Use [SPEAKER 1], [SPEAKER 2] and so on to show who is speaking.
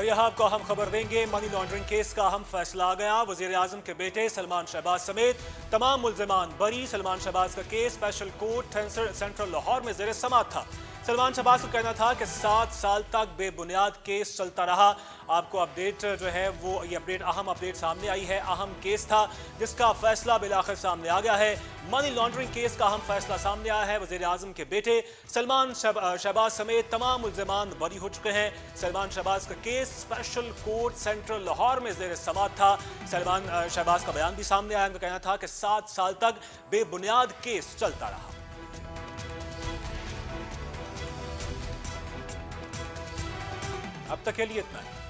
[SPEAKER 1] और यहाँ आपको हम खबर देंगे, मनी लॉन्ड्रिंग केस का अहम फैसला आ गया। वजीर आजम के बेटे सलमान शहबाज समेत तमाम मुल्जिमान बरी। सलमान शहबाज का case special court central Lahore में जेर समाअत था। सलमान शहबाज को कहना था कि 7 साल तक बेबुनियाद केस चलता रहा। आपको अपडेट जो है वो ये अहम अपडेट सामने आई है। अहम केस था जिसका फैसला बिलाखिर सामने आ गया है। मनी लॉन्ड्रिंग केस का अहम फैसला सामने आया है। वजीर आजम के बेटे सलमान शहबाज समेत तमाम मुल्जिमान बरी हो चुके हैं। सलमान शहबाज का case special court central Lahore में जेर समाअत था। सलमान शहबाज का बयान भी सामने आया। उनका कहना था कि 7 साल तक बेबुनियाद केस चलता रहा। अब तक के लिए इतना ही।